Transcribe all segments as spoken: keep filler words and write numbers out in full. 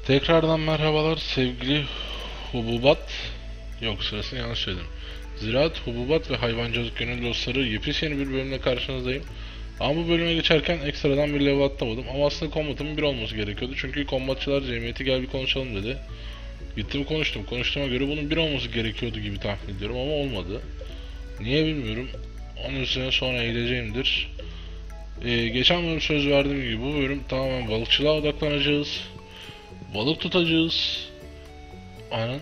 Tekrardan merhabalar sevgili hububat, yok sırasını yanlış söyledim. Ziraat, hububat ve hayvancılık gönül dostları, yepyeni bir bölümle karşınızdayım. Ama bu bölüme geçerken ekstradan bir level atlamadım ama aslında kombatımın bir olması gerekiyordu. Çünkü kombatçılar cemiyeti gel bir konuşalım dedi. Gittim konuştum. Konuştuğuma göre bunun bir olması gerekiyordu gibi tahmin ediyorum ama olmadı. Niye bilmiyorum. Onun üzerine sonra eğileceğimdir. Ee, geçen bölüm söz verdiğim gibi bu bölüm tamamen balıkçılığa odaklanacağız. Balık tutacağız. Anan.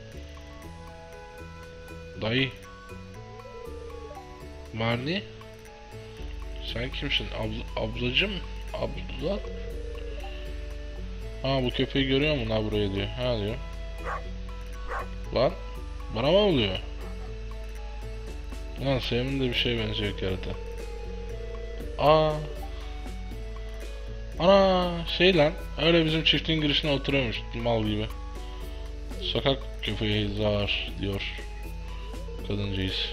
Dayı. Marni. Sen kimsin? Abla, ablacım? Abla? Ha bu köpeği görüyor musun ha buraya diyor. Ha diyor. Lan. Bana mı oluyor? Lan Sevim'in de bir şeye benziyor kerata. Aa. Ana şey lan. Öyle bizim çiftliğin girişine oturuyormuş mal gibi. Sokak köpeği zar diyor kadıncağız.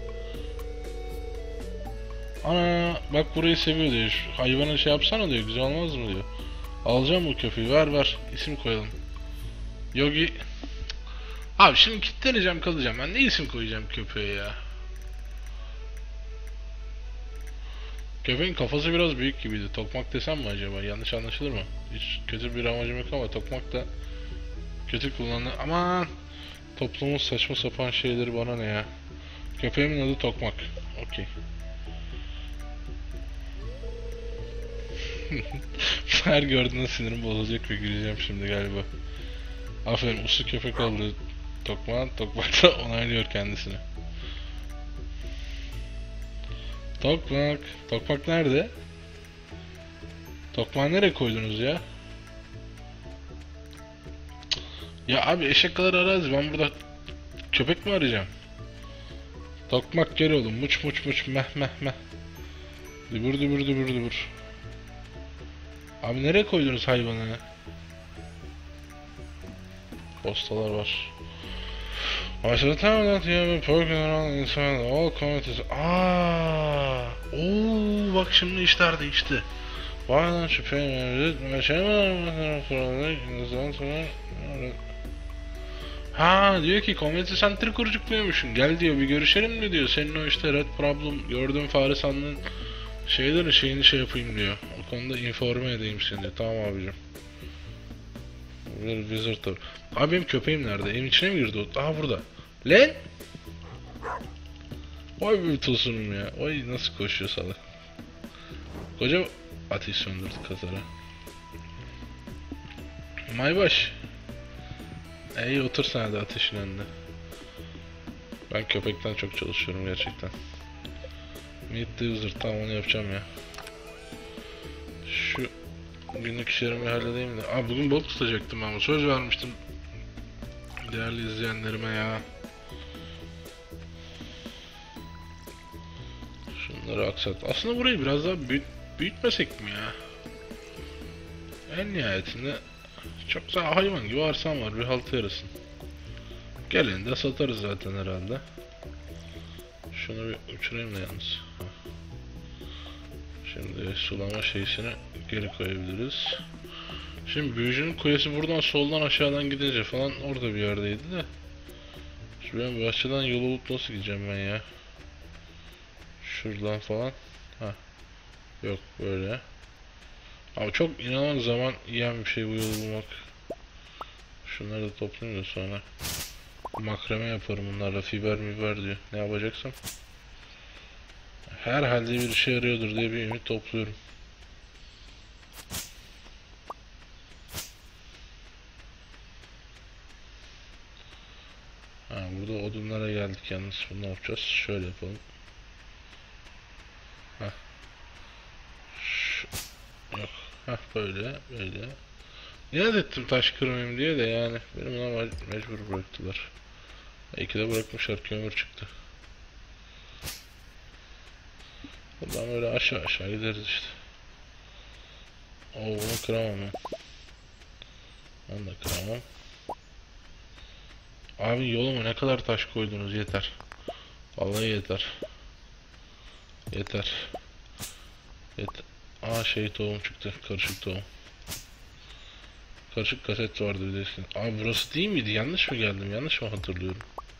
Ana bak burayı seviyor diyor. Hayvanı şey yapsana diyor. Güzel olmaz mı diyor. Alacağım bu köpeği. Ver ver. İsim koyalım. Yogi. Abi şimdi kilitleneceğim kalacağım. Ben ne isim koyacağım köpeğe ya? Köpeğin kafası biraz büyük gibiydi. Tokmak desem mi acaba? Yanlış anlaşılır mı? Hiç kötü bir amacım yok ama tokmak da kötü kullanılır. Aman! Toplumun saçma sapan şeyleri bana ne ya? Köpeğimin adı Tokmak. Okey. Her gördüğünde sinirim bozulacak ve güleceğim şimdi galiba. Aferin uslu köpek oldu Tokmak. Tokmak da onaylıyor kendisini. Tokmak. Tokmak nerede? Tokmak nereye koydunuz ya? Ya abi eşek kadar arazi. Ben burada köpek mi arayacağım? Tokmak gel oğlum. Muç muç muç meh meh meh. Dübür dübür dübür dübür. Abi nereye koydunuz hayvanı? Postalar var. Başta tamamen tiyatro programı insan all communities. Aa, oo bak şimdi işler değişti. Bazen şüpheli şey var. Ha diyor ki community center kurucukluyormuşsun. Gel diyor bir görüşelim mi diyor. Senin o işte red problem gördüğün fare sandığın şeylerin şeyini şey yapayım diyor. O konuda informe edeyim seni diyor. Tamam abicim. Bir visitor. Abi benim köpeğim nerede? Evin içine mi girdi o? Aha burada. Lan! Vay bir tosunum ya. Vay nasıl koşuyor salak. Koca ateş söndürdü kazara. Maybaş. İyi otur sen de ateşin önünde. Ben köpekten çok çalışıyorum gerçekten. Meet the user. Tamam onu yapacağım ya. Şu günlük işlerimi halledeyim de. Aa bugün balık tutacaktım ama söz vermiştim. Değerli izleyenlerime ya. Şunları aksat. Aslında burayı biraz daha büyüt büyütmesek mi ya? En nihayetinde çok daha hayvan gibi arsam var. Bir haltı yarısın. Gelin de satarız zaten herhalde. Şunu bir uçurayım da yalnız. Şimdi sulama şeysini geri koyabiliriz. Şimdi büyücünün kulesi buradan soldan aşağıdan gidince falan orada bir yerdeydi de. Şimdi ben bahçeden yolu bulup nasıl gideceğim ben ya? Şuradan falan. Ha. Yok böyle. Ama çok inanılmaz zaman yiyen bir şey bu yolu bulmak. Şunları da toplayayım da sonra. Makrame yaparım bunlarla. Fiber miber diyor. Ne yapacaksam. Herhalde bir işe yarıyordur diye bir ümit topluyorum. Ha, burada odunlara geldik yalnız. Bunu ne yapacağız? Şöyle yapalım. Heh. Şu... Yok. Heh böyle. Böyle. İnat ettim taş kırmayayım diye de yani. Benim ona mecbur bıraktılar. İki de bırakmışlar. Kömür çıktı. Buradan böyle aşağı aşağı gideriz işte. Oo bunu kıramam ben. Onu da kıramam. Abi yoluma ne kadar taş koydunuz yeter. Vallahi yeter. Yeter. Yeter. Aa şey tohum çıktı. Karışık tohum. Karışık kaset vardı bir de eskiden. Abi burası değil miydi? Yanlış mı geldim? Yanlış mı hatırlıyorum?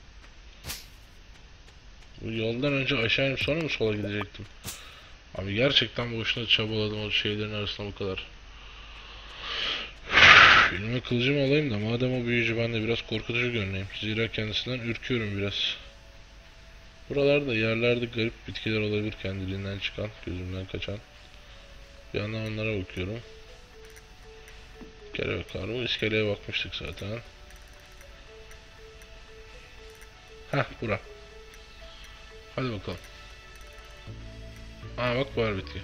Bu yoldan önce aşağı inip sonra mı sola gidecektim? Abi gerçekten boşuna çabaladım o şeylerin arasında bu kadar. Elime kılıcımı alayım da madem o büyücü, ben de biraz korkutucu görüneyim. Zira kendisinden ürküyorum biraz. Buralarda yerlerde garip bitkiler olabilir, kendiliğinden çıkan, gözümden kaçan. Bir yandan onlara bakıyorum. Kere bakar, bu iskeleye bakmıştık zaten. Heh, bura. Hadi bakalım. Aa bak, var bitki.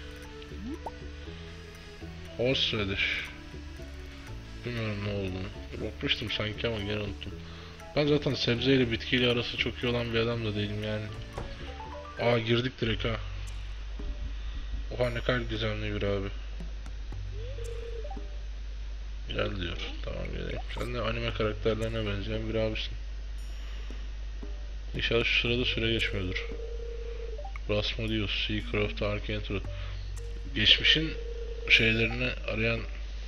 Horseradish. Bilmiyorum ne olduğunu. Bakmıştım sanki ama gene unuttum. Ben zaten sebzeyle bitkiyle arası çok iyi olan bir adam da değilim yani. Aa girdik direkt ha. Oha ne kadar gizemli bir abi. Gel diyor. Tamam geleyim. Sen de anime karakterlerine benzeyen bir abisin. İnşallah şu sırada süre geçmiyordur. Rasmodius, Seeker of the Arcane Truth. Geçmişin şeylerini arayan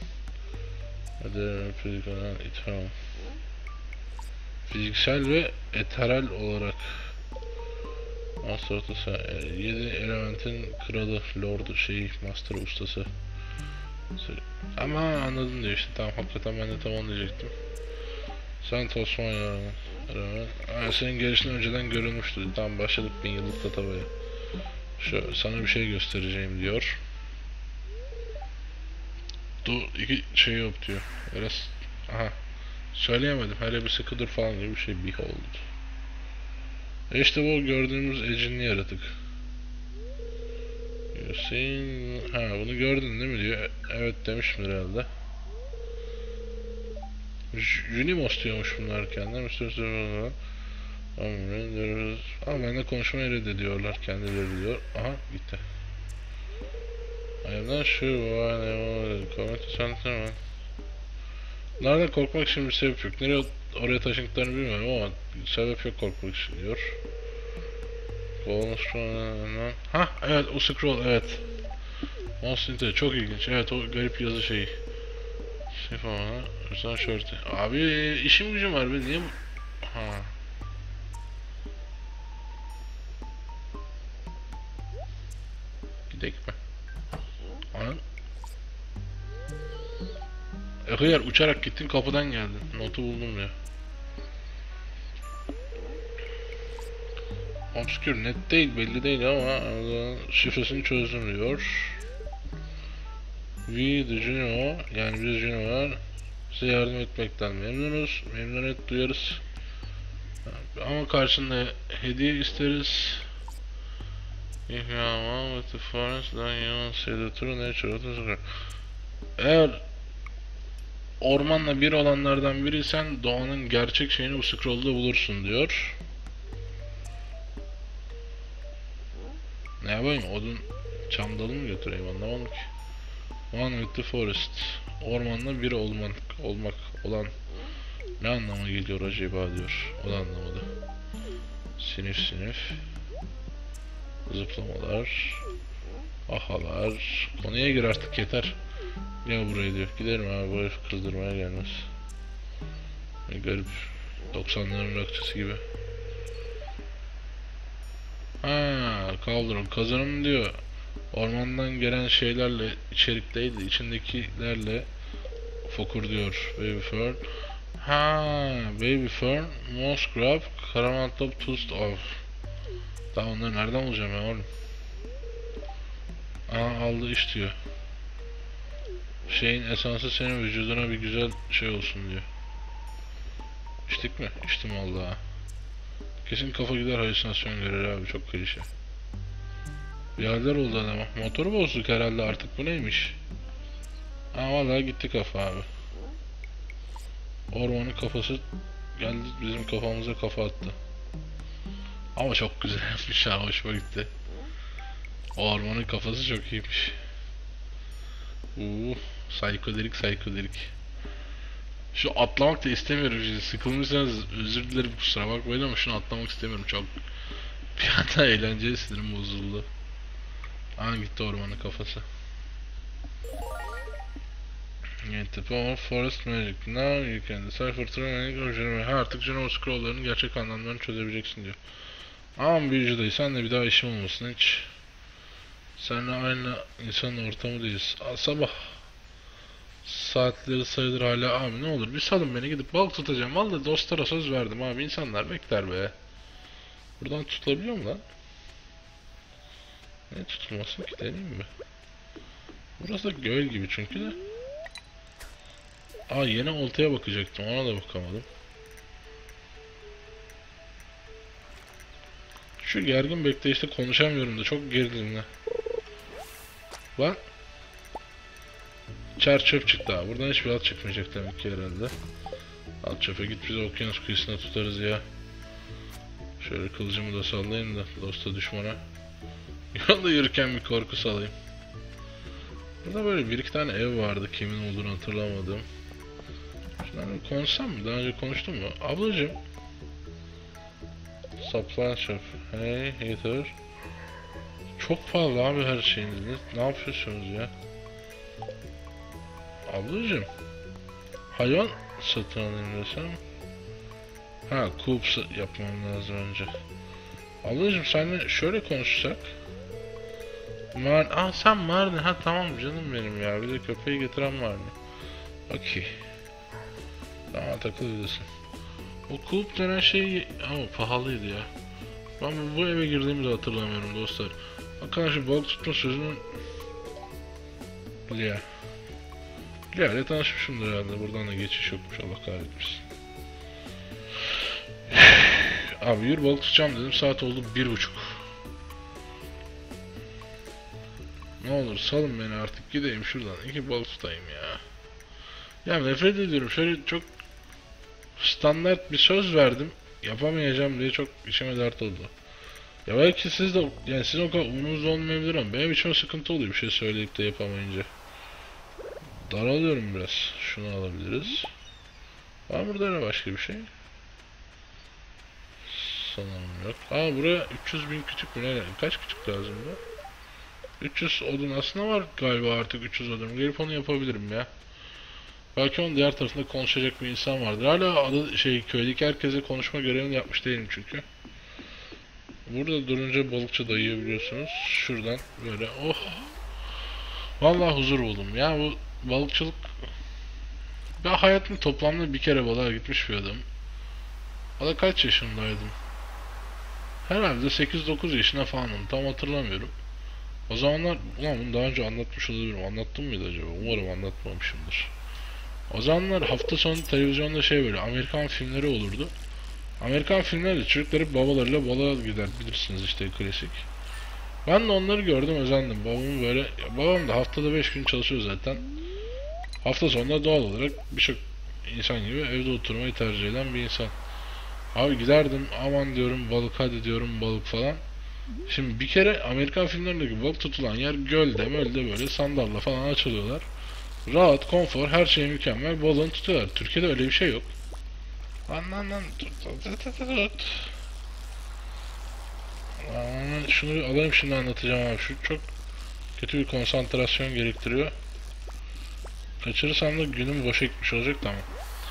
itham. Fiziksel ve eteral olarak Master Ustası, yedi elementin kralı, lordu, şeyi, master ustası. Ama anladın diyor işte, tamam, hakikaten ben de tam onu diyecektim. Sen Tosmanya yani senin gelişinden önceden görülmüştü. Tamam, başladık bin yıllık tatavaya. Şu sana bir şey göstereceğim diyor. Du iki şey yok diyor. Biraz aha söyleyemedim. Hele bir sıkı dur falan gibi bir şey. Behold. E işte bu gördüğümüz ecinli yaratık. Hüseyin, ha bunu gördün değil mi diyor. Evet demişimdir herhalde. Junimos diyormuş bunlar kendileri. Ama benimle konuşmayı reddediyorlar kendileri diyor. Aha gitti. Aynen şu var ne komenti sanatlar mı? Nereden korkmak için bir sebep yok. Nereye oraya taşındıklarını bilmiyorum ama sebep yok korkmak için diyor. Ha evet, o scroll, evet. Monster çok ilginç. Evet, o garip yazı şeyi. Şey falan. Özden şörtü. Abi işim gücüm var be, niye bu? Ha. Gidek mi? Anan. E hıyar, uçarak gittin, kapıdan geldin. Notu buldum ya. Obscure net değil, belli değil ama şifresini çözdüm diyor. We the Juno, yani biz Juno'lar size yardım etmekten memnunuz, memnuniyet duyarız. Ama karşında hediye isteriz. If you are one with the forest, then you see the true nature of the. Eğer ormanla bir olanlardan biriysen doğanın gerçek şeyini bu scroll'da bulursun diyor. Ne yapayım? Odun çam dalı mı götüreyim, anlamadım ki. One with the forest. Ormanla bir olmak, olmak olan ne anlama geliyor acaba diyor. O da anlamadı. Sinif sinif. Zıplamalar. Ahalar. Konuya gir artık, yeter. Gel buraya diyor. Giderim abi, bu herif kızdırmaya gelmez. Ne garip. doksanların rakçısı gibi. Ha, kaldırım kazanım diyor. Ormandan gelen şeylerle içerikteydi. İçindekilerle fokur diyor. Baby fern. Ha, baby fern, moss grub, caramel top toast of. Daha onları nereden bulacağım ya oğlum? Aa, aldı iş diyor. Şeyin esansı senin vücuduna bir güzel şey olsun diyor. İçtik mi? İçtim vallahi. Kesin kafa gider, halüsinasyon görür abi, çok klişe. Bir haller oldu adama. Motoru bozduk herhalde artık, bu neymiş? Aa vallahi gitti kafa abi. Ormanın kafası geldi bizim kafamıza kafa attı. Ama çok güzel yapmış ha, hoşuma gitti. O ormanın kafası çok iyiymiş. Uuu, psikodelik psikodelik. Şu atlamak da istemiyorum. Sıkılmışsanız özür dilerim, kusura bakmayın ama şunu atlamak istemiyorum. Çok bir anda eğlenceli, sinirim bozuldu. Aa gitti ormanın kafası. Get the power forest magic. Now you can decipher through magic or generate. Ha, artık Genova Scroll'ların gerçek anlamlarını çözebileceksin diyor. Aman büyücü dayı, sen de bir daha işim olmasın hiç. Seninle aynı insanın ortamı değiliz. Aa, sabah saatleri sayılır hala. Abi ne olur bir salın beni, gidip balık tutacağım. Vallahi dostlara söz verdim abi, insanlar bekler be. Buradan tutulabiliyor mu lan? Ne tutulmasın ki, deneyim mi? Burası da göl gibi çünkü de. Aa, yeni oltaya bakacaktım, ona da bakamadım. Şu gergin bekleyişte konuşamıyorum da çok gerilimli. Lan. Çer çöp çıktı abi. Buradan hiçbir alt çıkmayacak demek ki herhalde. Alt çöpe git, biz okyanus kıyısına tutarız ya. Şöyle kılıcımı da sallayayım da dosta düşmana. Yolda yürürken bir korku salayım. Burada böyle bir iki tane ev vardı, kimin olduğunu hatırlamadım. Şunları konuşsam mı? Daha önce konuştum mu? Ablacım. Supply shop. Hey hater. Çok pahalı abi her şeyiniz. Ne, ne yapıyorsunuz ya? Ablacım. Hayvan satın alayım desem. Ha, coop yapmam lazım önce. Ablacım seninle şöyle konuşsak. Mar ah sen Marni, ha tamam canım benim ya, bir de köpeği getiren Marni. Okey. Tamam, takılıyorsun. O coop denen şey ama pahalıydı ya. Ben bu eve girdiğimi de hatırlamıyorum dostlar. Arkadaşlar balık tutma sözünün Lia. Lia ile tanışmışımdır herhalde, buradan da geçiş yokmuş, Allah kahretmesin. Abi yürü balık tutacağım dedim, saat oldu bir buçuk. Ne olur salın beni artık, gideyim şuradan iki balık tutayım ya. Ya nefret ediyorum, şöyle çok standart bir söz verdim, yapamayacağım diye çok içime dert oldu. Ya belki siz de, yani sizin o kadar umurunuzda olmayabilir ama benim içime sıkıntı oluyor bir şey söyleyip de yapamayınca. Daralıyorum biraz. Şunu alabiliriz. Var burada ne başka bir şey? Sanırım yok. Aa, buraya üç yüz bin küçük mü ne? Kaç küçük lazım bu? üç yüz odun aslında var galiba, artık üç yüz odun. Gelip onu yapabilirim ya. Belki onun diğer tarafında konuşacak bir insan vardır. Hala adı şey, köydeki herkese konuşma görevini yapmış değilim çünkü. Burada durunca balıkçı dayıyor biliyorsunuz. Şuradan böyle oh. Vallahi huzur buldum. Ya bu balıkçılık, ben hayatımda toplamda bir kere balığa gitmiş bir adam. O da kaç yaşındaydım? Herhalde sekiz dokuz yaşına falanım, tam hatırlamıyorum. O zamanlar, ulan bunu daha önce anlatmış olabilirim. Anlattım mıydı acaba? Umarım anlatmamışımdır. O zamanlar hafta sonu televizyonda şey, böyle Amerikan filmleri olurdu. Amerikan filmlerinde çocukları babalarıyla balığa gider, bilirsiniz işte, klasik. Ben de onları gördüm, özendim. Babamın böyle, babam da haftada beş gün çalışıyor zaten. Hafta sonunda doğal olarak birçok insan gibi evde oturmayı tercih eden bir insan. Abi giderdim, aman diyorum balık, hadi diyorum balık falan. Şimdi bir kere Amerikan filmlerindeki balık tutulan yer gölde, mölde, böyle sandalla falan açılıyorlar. Rahat, konfor, her şey mükemmel, balığını tutuyorlar. Türkiye'de öyle bir şey yok. Lan lan lan tut tut tut tut. Lan, şunu bir alayım, şimdi anlatacağım abi. Şu çok kötü bir konsantrasyon gerektiriyor. Kaçırırsam da günüm boşa gitmiş olacak da ama.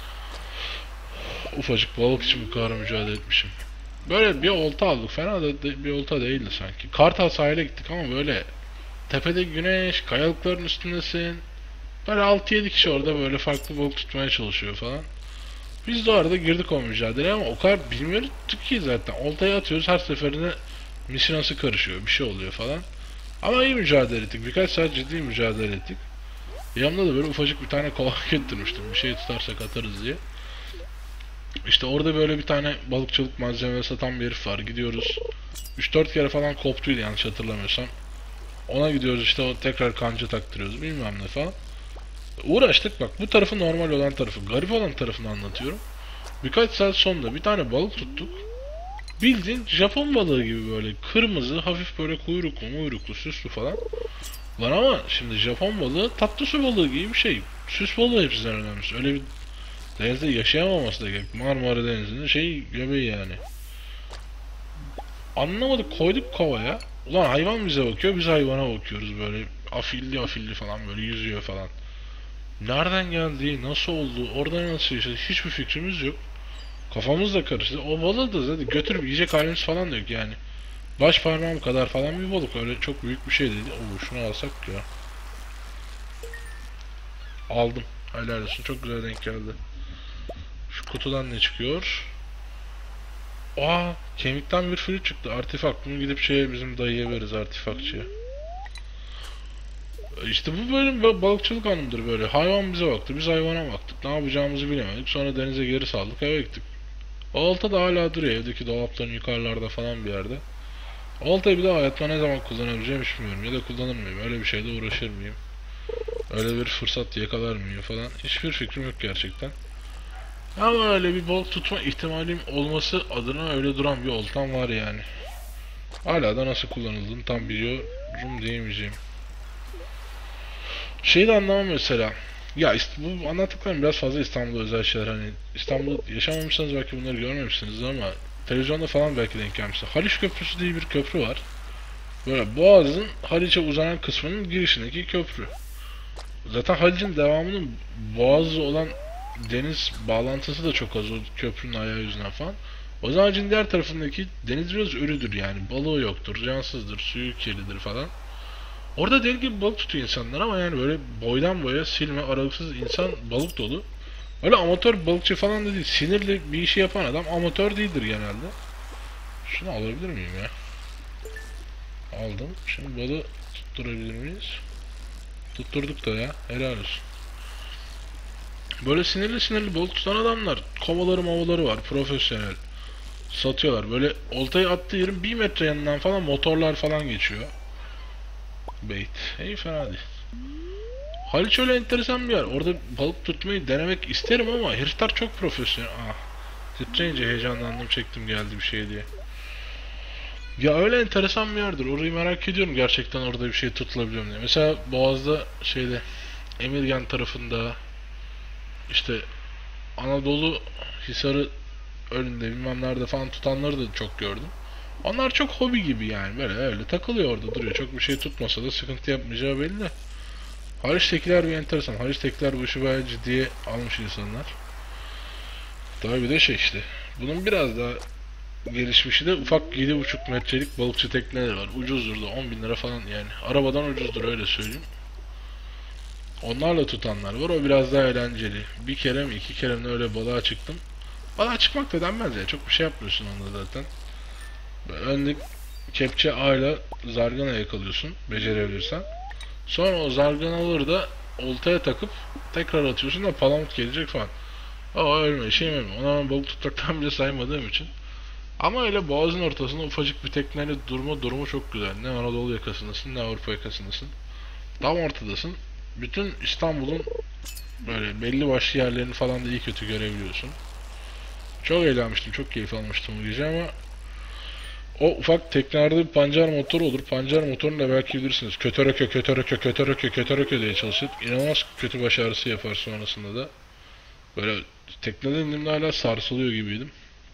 Ufacık balık için bu kadar mücadele etmişim. Böyle bir olta aldık, fena da bir olta değildi sanki. Kartal sahile gittik ama böyle tepede güneş, kayalıkların üstündesin. Böyle altı yedi kişi orada böyle farklı balık tutmaya çalışıyor falan. Biz de arada girdik o mücadeleye ama o kadar bilmiyorduk ki zaten. Oltaya atıyoruz, her seferinde misinası karışıyor, bir şey oluyor falan. Ama iyi mücadele ettik, birkaç saat ciddi mücadele ettik. Yanımda da böyle ufacık bir tane kova getirmiştim, bir şey tutarsak atarız diye. İşte orada böyle bir tane balıkçılık malzemeleri satan bir herif var, gidiyoruz. üç dört kere falan koptuydu yanlış hatırlamıyorsam. Ona gidiyoruz işte, o tekrar kanca taktırıyoruz bilmem ne falan. Uğraştık, bak bu tarafı normal olan tarafı, garip olan tarafını anlatıyorum. Birkaç saat sonra bir tane balık tuttuk. Bildiğin Japon balığı gibi, böyle kırmızı, hafif böyle kuyruklu muyruklu, süslü falan. Lan ama şimdi Japon balığı tatlı su balığı gibi bir şey. Süs balığı hepsinden önemlisi. Öyle bir denizde yaşayamaması da gerek. Marmara Denizi'nin şeyi, göbeği yani. Anlamadık, koyduk kovaya. Ulan hayvan bize bakıyor, biz hayvana bakıyoruz böyle. Afilli afilli falan böyle yüzüyor falan. Nereden geldi, nasıl oldu, orada nasıl yaşadı hiçbir fikrimiz yok. Kafamız da karıştı. O balığı da zaten götürüp yiyecek halimiz falan da yok yani. Baş parmağım kadar falan bir balık, öyle çok büyük bir şey değil. Oo, şunu alsak ya. Aldım. Helal olsun, çok güzel denk geldi. Şu kutudan ne çıkıyor? Aa, kemikten bir flüt çıktı. Artifak. Bunu gidip şeye, bizim dayıya veririz, artifakçıya. İşte bu bölüm balıkçılık anımdır böyle. Hayvan bize baktı, biz hayvana baktık. Ne yapacağımızı bilemedik. Sonra denize geri saldık, eve gittik. O olta da hala duruyor evdeki dolapların yukarılarda falan bir yerde. Oltayı bir daha hayatta ne zaman kullanabileceğim hiç bilmiyorum. Ya da kullanır mıyım? Öyle bir şeyde uğraşır mıyım? Öyle bir fırsat yakalar mıyım falan. Hiçbir fikrim yok gerçekten. Ama öyle bir balık tutma ihtimalim olması adına öyle duran bir oltam var yani. Hala da nasıl kullanıldığını tam biliyorum diyemeyeceğim. Şeyi de anlamam mesela. Ya işte bu anlattıklarım biraz fazla İstanbul'da özel şeyler, hani İstanbul'da yaşamamışsanız belki bunları görmemişsinizdir ama televizyonda falan belki denk gelmişsiniz. Haliç Köprüsü diye bir köprü var. Böyle Boğaz'ın Haliç'e uzanan kısmının girişindeki köprü. Zaten Haliç'in devamının Boğaz'la olan deniz bağlantısı da çok az o köprünün ayağı yüzünden falan. O zaman Haliç'in diğer tarafındaki deniz biraz ölüdür yani. Balığı yoktur, cansızdır, suyu kirlidir falan. Orada deli gibi balık tutuyor insanlar ama yani böyle boydan boya silme aralıksız insan balık dolu. Öyle amatör balıkçı falan da değil. Sinirli bir işi yapan adam amatör değildir genelde. Şunu alabilir miyim ya? Aldım. Şimdi balığı tutturabilir miyiz? Tutturduk da ya. Helal olsun. Böyle sinirli sinirli balık tutan adamlar. Kovaları mavaları var. Profesyonel. Satıyorlar. Böyle oltayı attığı yerin bir metre yanından falan motorlar falan geçiyor. Bait. İyi, fena değil. Haliç öyle enteresan bir yer. Orada balık tutmayı denemek isterim ama herifler çok profesyonel. Ah. Titreyince heyecanlandım, çektim geldi bir şey diye. Ya öyle enteresan bir yerdir. Orayı merak ediyorum gerçekten, orada bir şey tutulabiliyor mu diye. Mesela Boğaz'da şeyde Emirgan tarafında işte Anadolu Hisarı önünde bilmem nerede falan tutanları da çok gördüm. Onlar çok hobi gibi yani, böyle öyle takılıyor orada duruyor. Çok bir şey tutmasa da sıkıntı yapmayacağı belli. Haliç'tekiler bir enteresan. Haliç'tekiler bu işi bayağı ciddiye almış insanlar. Tabii bir de şey işte. Bunun biraz daha gelişmişi de ufak yedi buçuk metrelik balıkçı tekneleri var. Ucuzdur da on bin lira falan yani. Arabadan ucuzdur, öyle söyleyeyim. Onlarla tutanlar var. O biraz daha eğlenceli. Bir kere mi iki kere mi öyle balığa çıktım. Balığa çıkmak da denmez ya. Çok bir şey yapmıyorsun onda zaten. Önlük kepçe ağıyla zargana yakalıyorsun, becerebilirsen. Sonra o zarganaları da oltaya takıp tekrar atıyorsun da palamut gelecek falan. Aa, ölme şey mi? Ona ben balık tutmaktan bile saymadığım için. Ama öyle boğazın ortasında ufacık bir tekneyle durma durumu çok güzel. Ne Anadolu yakasındasın ne Avrupa yakasındasın. Tam ortadasın. Bütün İstanbul'un böyle belli başlı yerlerini falan da iyi kötü görebiliyorsun. Çok eğlenmiştim, çok keyif almıştım bu gece ama o ufak teknelerde bir pancar motoru olur. Pancar motorunu da belki bilirsiniz. Kötörökö, kötörökö, kötörökö, kötörökö diye çalışır. İnanılmaz kötü baş ağrısı yapar sonrasında da. Böyle tekneden indiğimde hala sarsılıyor gibiydim.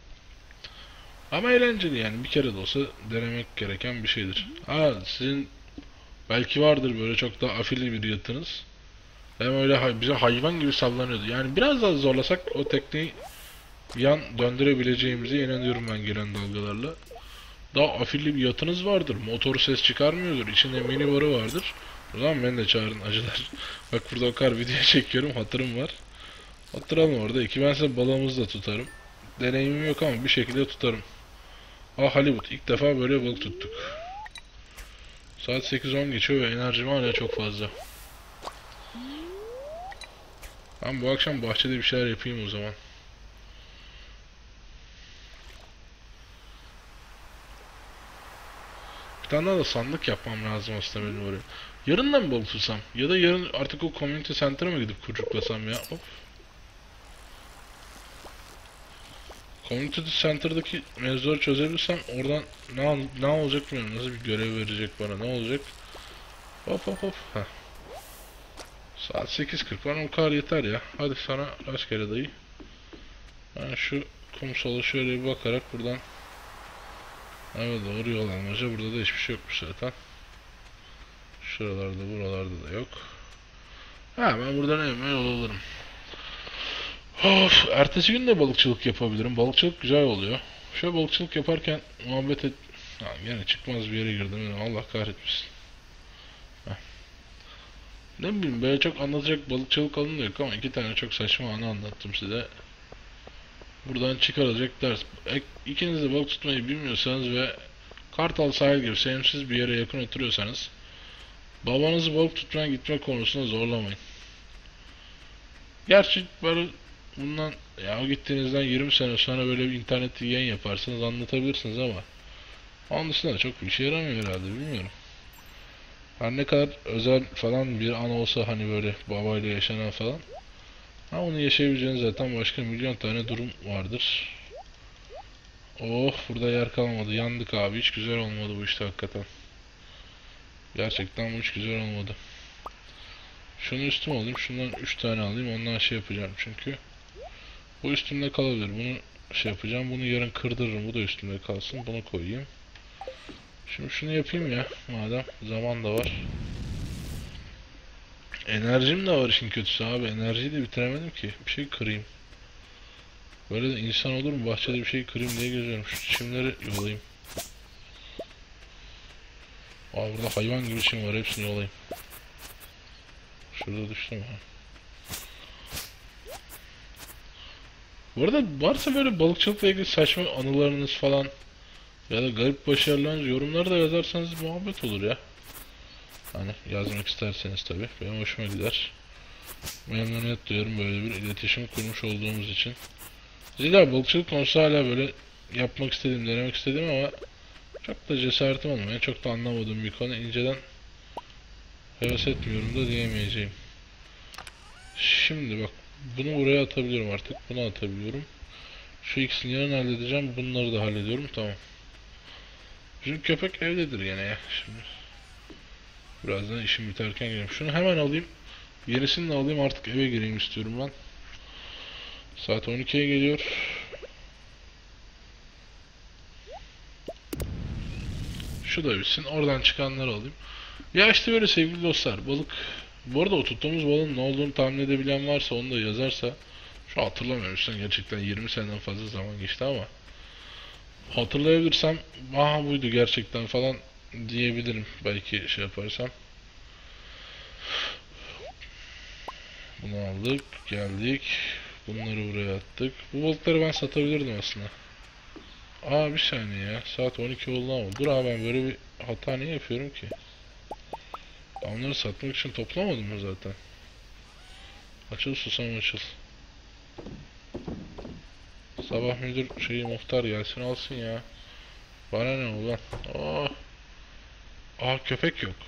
Ama eğlenceli yani, bir kere de olsa denemek gereken bir şeydir. Ha, sizin belki vardır böyle çok daha afilli bir yatınız. Hem öyle hay bize hayvan gibi sallanıyordu. Yani biraz daha zorlasak o tekneyi yan döndürebileceğimize inanıyorum ben gelen dalgalarla. Daha afilli bir yatınız vardır. Motoru ses çıkarmıyordur. İçinde mini barı vardır. O zaman beni de çağırın acılar. Bak burada o kadar video çekiyorum. Hatırım var. Hatıralım orada. İki ben size balığımızı da tutarım. Deneyimim yok ama bir şekilde tutarım. Ah, Hollywood. İlk defa böyle balık tuttuk. Saat sekiz on geçiyor ve enerjim hala çok fazla. Ben bu akşam bahçede bir şeyler yapayım o zaman. Bir tane daha da sandık yapmam lazım aslında benim oraya. Yarın da mı balık tutsam? Ya da yarın artık o community center'a mı gidip kurcuklasam ya? Hop. Community Center'daki mevzuları çözebilirsem oradan ne, ne olacak bilmiyorum. Nasıl bir görev verecek bana, ne olacak? Hop hop hop. Heh. Saat sekiz kırk, bana o kadar yeter ya. Hadi sana rastgele dayı. Ben şu kumsala şöyle bir bakarak buradan. Evet, doğru yol almaca. Burada da hiçbir şey yokmuş zaten. Şuralarda buralarda da yok. Ha, ben buradan evime yol alırım. Of, ertesi gün de balıkçılık yapabilirim. Balıkçılık güzel oluyor. Şöyle balıkçılık yaparken muhabbet et... Ha, yine çıkmaz bir yere girdim. Allah kahretmesin. Heh. Ne bileyim, böyle çok anlatacak balıkçılık anı da yok ama iki tane çok saçma anı anlattım size. Buradan çıkarılacak ders. E, ikiniz de balık tutmayı bilmiyorsanız ve Kartal sahil gibi sevimsiz bir yere yakın oturuyorsanız babanızı balık tutmaya gitme konusunda zorlamayın. Gerçi böyle bundan ya o gittiğinizden yirmi sene sonra böyle bir internette yayın yaparsınız, anlatabilirsiniz ama onun dışında çok bir işe yaramıyor herhalde, bilmiyorum. Her ne kadar özel falan bir an olsa, hani böyle babayla yaşanan falan, ha onu yaşayabileceğiniz zaten başka milyon tane durum vardır. Oh, burada yer kalmadı, yandık abi, hiç güzel olmadı bu işte hakikaten. Gerçekten bu hiç güzel olmadı. Şunu üstüme alayım, şundan üç tane alayım, ondan şey yapacağım çünkü. Bu üstümde kalabilir, bunu şey yapacağım, bunu yarın kırdırırım, bu da üstümde kalsın, bunu koyayım. Şimdi şunu yapayım ya, madem zaman da var. Enerjim de var işin kötüsü abi, enerjiyi de bitiremedim ki, bir şey kırayım. Böyle de insan olur mu, bahçede bir şey kırayım diye geziyorum, şu çimleri yolayım. Aa, burada hayvan gibi çim var, hepsini yolayım. Şurada düştüm ha. Bu arada varsa böyle balıkçılıkla ilgili saçma anılarınız falan ya da garip başarılarınız, yorumlarda yazarsanız muhabbet olur ya. Hani yazmak isterseniz tabi, benim hoşuma gider. Memnuniyet duyarım böyle bir iletişim kurmuş olduğumuz için. Zira balıkçılık konusu hala böyle yapmak istediğim, denemek istediğim ama çok da cesaretim olmuyor. Çok da anlamadığım bir konu, inceden heves etmiyorum da diyemeyeceğim. Şimdi bak, bunu buraya atabiliyorum artık, bunu atabiliyorum. Şu ikisini yarın halledeceğim, bunları da hallediyorum, tamam. Bizim köpek evdedir gene ya şimdi. Birazdan işim biterken geleyim. Şunu hemen alayım. Yenisini de alayım, artık eve gireyim istiyorum ben. Saat on ikiye geliyor. Şu da bitsin. Oradan çıkanları alayım. Ya işte böyle sevgili dostlar, balık. Bu arada o tuttuğumuz balığın ne olduğunu tahmin edebilen varsa onu da yazarsa. Şu hatırlamıyorum, üstten gerçekten yirmi seneden fazla zaman geçti ama hatırlayabilirsem aha buydu gerçekten falan diyebilirim belki şey yaparsam. Bunu aldık, geldik. Bunları buraya attık. Bu balıkları ben satabilirdim aslında. Aa, bir saniye ya. Saat on iki oldu ama. Dur abi, ben böyle bir hata niye yapıyorum ki? Ben onları satmak için toplamadım mı zaten? Açıl susam açıl. Sabah müdür şeyi muhtar gelsin alsın ya. Bana ne ulan? Oh. Aa, köpek yok.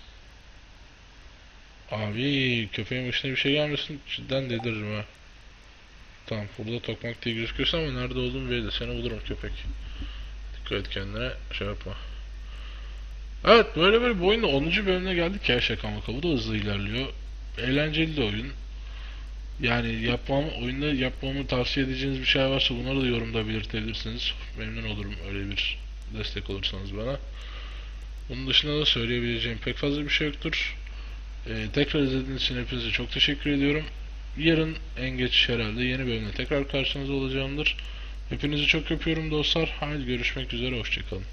Abi köpeğin başına bir şey gelmesin, cidden deliririm ha. Tamam, burada tokmak diye gözüküyorsa ama nerede olduğunu belli. Seni bulurum köpek. Dikkat et kendine, şey yapma. Evet, böyle böyle bu oyunda onuncu bölümüne geldik ya, şaka maka. Bu da hızlı ilerliyor. Eğlenceli de oyun. Yani yapmam, oyunda yapmamı tavsiye edeceğiniz bir şey varsa bunları da yorumda belirtebilirsiniz. Memnun olurum öyle bir destek olursanız bana. Bunun dışında da söyleyebileceğim pek fazla bir şey yoktur. Ee, tekrar izlediğiniz için hepinize çok teşekkür ediyorum. Yarın en geç herhalde yeni bölümde tekrar karşınızda olacağımdır. Hepinizi çok öpüyorum dostlar. Haydi görüşmek üzere, hoşçakalın.